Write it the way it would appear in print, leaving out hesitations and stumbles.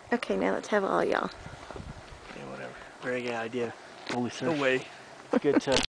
Okay, now let's have all y'all. Yeah, whatever. Very good idea. Holy surf. No way. Good to